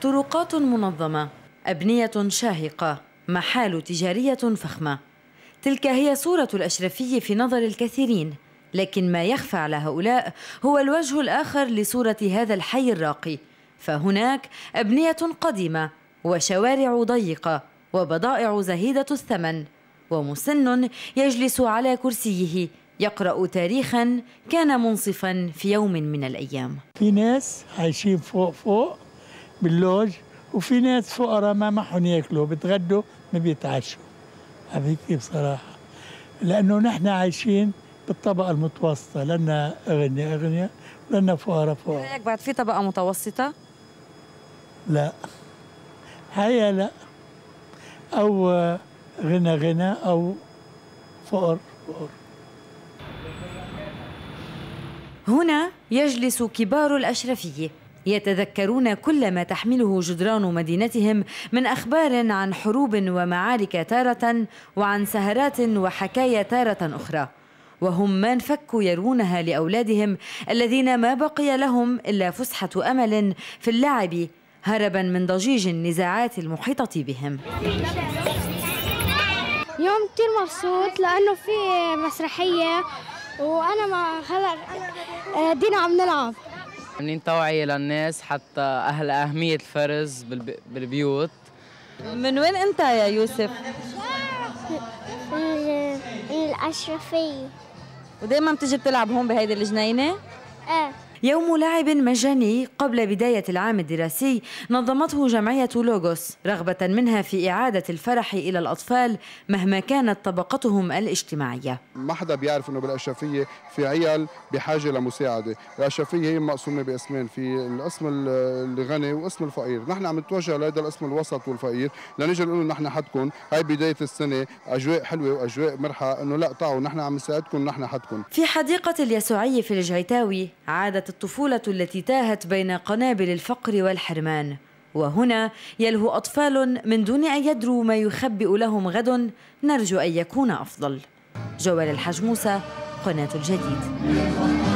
طرقات منظمة، أبنية شاهقة، محال تجارية فخمة. تلك هي صورة الأشرفي في نظر الكثيرين، لكن ما يخفى على هؤلاء هو الوجه الآخر لصورة هذا الحي الراقي. فهناك أبنية قديمة وشوارع ضيقة وبضائع زهيدة الثمن، ومسن يجلس على كرسيه يقرأ تاريخا كان منصفا في يوم من الأيام. في ناس عايشين فوق باللوج، وفي ناس فقراء ما معهم ياكلوا، بتغدوا ما بيتعشوا. هذيك بصراحة، لأنه نحن عايشين بالطبقة المتوسطة، لنا أغنياء ولنا فقراء. رأيك بعد في طبقة متوسطة؟ لا، هيا لا، أو غنى أو فقر. هنا يجلس كبار الأشرفية يتذكرون كل ما تحمله جدران مدينتهم من أخبار عن حروب ومعارك تارة، وعن سهرات وحكايا تارة أخرى، وهم ما انفكوا يروونها لأولادهم الذين ما بقي لهم إلا فسحة أمل في اللعب هربا من ضجيج النزاعات المحيطة بهم. يوم كتير مبسوط لأنه في مسرحية وأنا مع خلق دينا عم نلعب. عاملين توعية للناس حتى أهمية الفرز بالبيوت. من وين أنت يا يوسف؟ من الأشرفية. ودايما بتجي بتلعب هون بهيدي الجنينة؟ ايه. يوم لعب مجاني قبل بداية العام الدراسي نظمته جمعية لوغوس رغبة منها في إعادة الفرح إلى الأطفال مهما كانت طبقتهم الاجتماعية. ما حدا بيعرف إنه بالأشرفية في عيال بحاجة لمساعدة. الأشرفية هي مقسومة باسمين، في القسم الغني واسم الفقير. نحن عم نتوجه لهذا القسم الوسط والفقير لنجي نقول نحن حدكم، هاي بداية السنة، أجواء حلوة وأجواء مرحة، إنه لا تعوا نحن عم نساعدكم، نحن حدكم. في حديقة اليسوعي في الجعيتاوي عادت الطفولة التي تاهت بين قنابل الفقر والحرمان، وهنا يلهو أطفال من دون أن يدروا ما يخبئ لهم غد نرجو أن يكون أفضل. جوال الحجموسة، قناة الجديد.